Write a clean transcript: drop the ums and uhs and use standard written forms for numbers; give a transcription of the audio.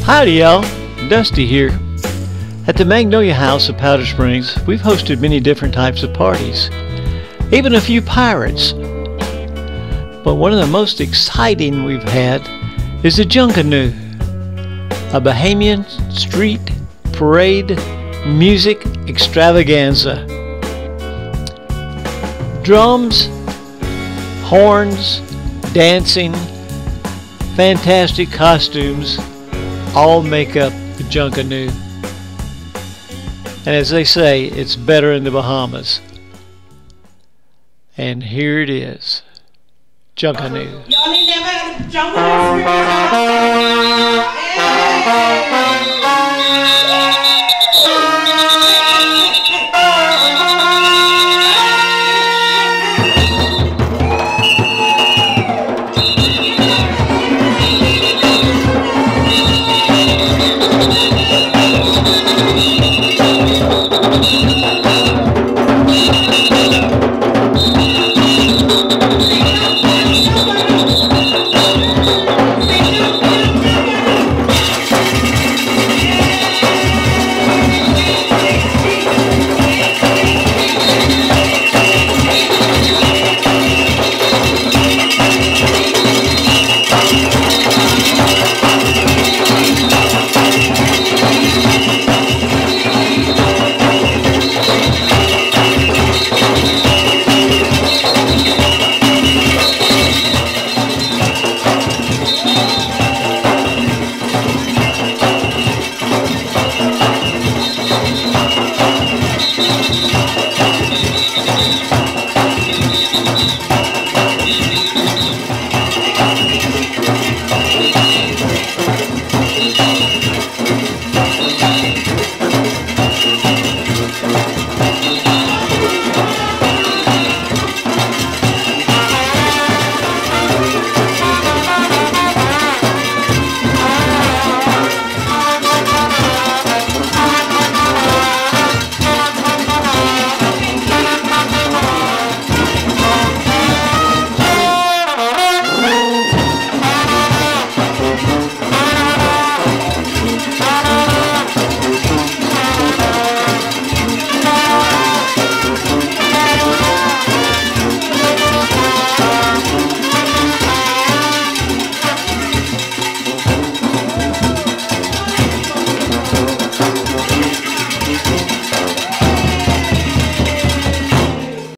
Howdy y'all, Dusty here. At the Magnolia House of Powder Springs, we've hosted many different types of parties, even a few pirates. But one of the most exciting we've had is the Junkanoo, a Bahamian street parade music extravaganza. Drums, horns, dancing, fantastic costumes all make up the Junkanoo. And as they say, it's better in the Bahamas. And here it is, Junkanoo. Y'all ain't never had a Junkanoo?